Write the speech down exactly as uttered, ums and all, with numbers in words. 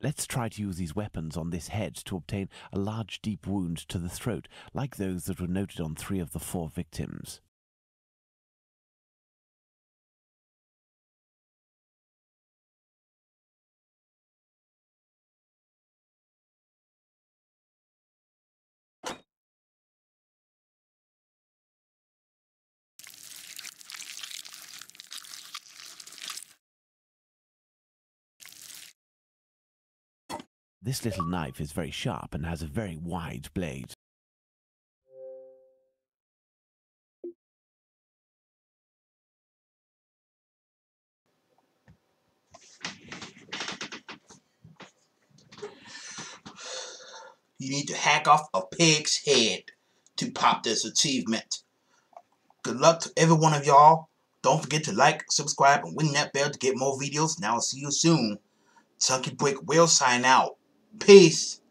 Let's try to use these weapons on this head to obtain a large deep wound to the throat, like those that were noted on three of the four victims. This little knife is very sharp and has a very wide blade. You need to hack off a pig's head to pop this achievement. Good luck to every one of y'all. Don't forget to like, subscribe, and ring that bell to get more videos. Now I'll see you soon. Chunky Brick will sign out. Peace.